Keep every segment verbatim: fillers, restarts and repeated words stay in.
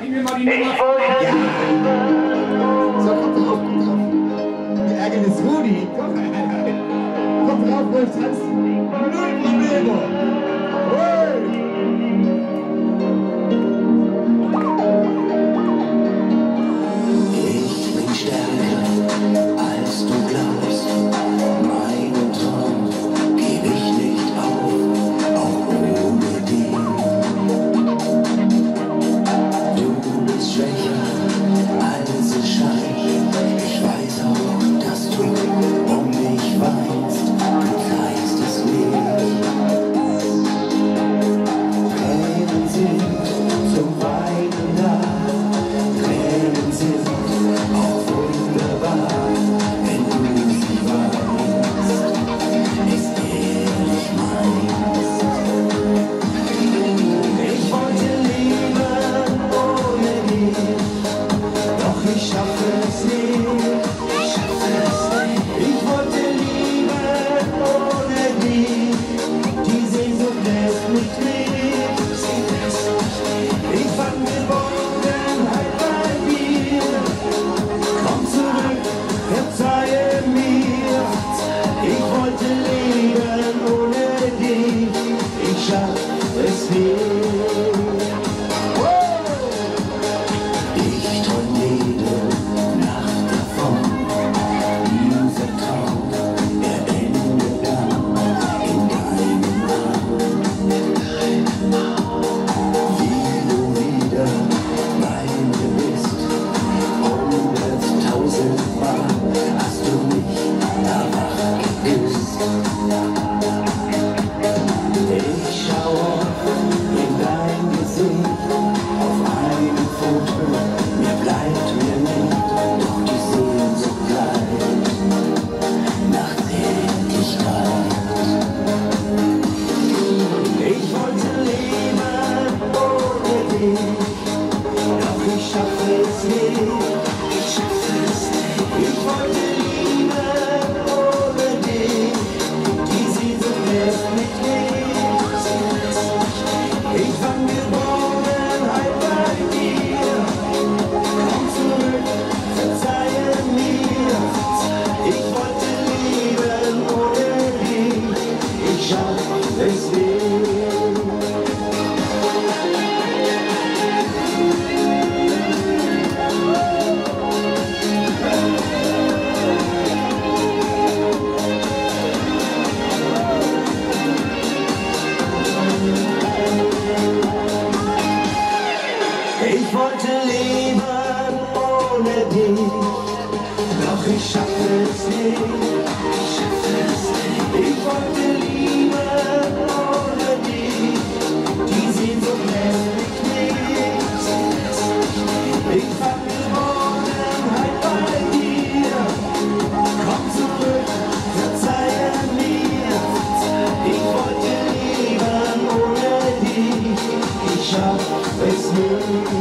Bring mir mal die Nummer. Ja. So, kommt drauf, kommt drauf. Wir ärgern jetzt Rudi. Komm, kommt drauf, Wolf, tanzen. Null Probleme. Hey. Ich bin stärker, als du glaubst. Meinen Traum geb ich nicht auf, auch ohne dich. Du bist schwächer, als es scheint. Ich weiß auch, dass du um mich weinst. Du zeigst es nicht. Tränen sind zum Weinen da. Tränen sind auch wunderbar, wenn du sie weißt, ist ehrlich meinst. Ich wollte leben ohne dich, doch ich schaffe es nicht. Ich schaffe es nicht. Ich wollte leben ohne dich, die Sehnsucht lässt mich nicht. Ich fand Geborgenheit bei dir. Komm zurück, verzeihe mir. Ich wollte leben ohne dich. Ich schaff es nicht. Ich träum jede Nacht davon. Dieser Traum, er endet dann in deinem Arm. Wie du wieder bei mir bist. Hunderttausendmal hast du mich danach geküsst. Ich schaue in dein Gesicht auf einem Foto. Mir bleibt mir nicht, doch die Sehnsucht bleibt nach Zärtlichkeit. Ich wollte leben ohne dich, doch ich schaffe es nicht. Ich schaffe es nicht. Ich wollte lieben ohne dich, die Sehnsucht lässt mich nicht. Ich fand Geborgenheit bei dir. Komm zurück, verzeihe mir. Ich wollte leben ohne dich. Ich schaff es nicht. Ich wollte leben ohne dich, doch ich schaffe es nicht. Ich schaffe es nicht. Ich wollte lieben ohne dich, die Sehnsucht lässt mich nicht. Ich fand Geborgenheit bei dir. Komm zurück, verzeihe mir. Ich wollte leben ohne dich. Ich schaff es nicht.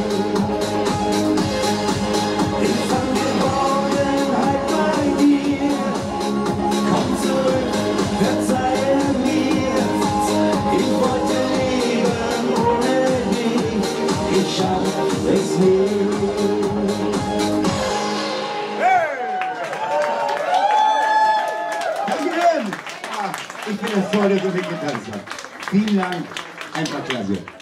Ich fand Geborgenheit bei dir. Komm zurück, verzeihe mir. Ich wollte leben ohne dich. Ich schaff es nicht. Danke. Ah, ich bin das Tolle, so mitgetanzt hat. Vielen Dank. Einfach klasse.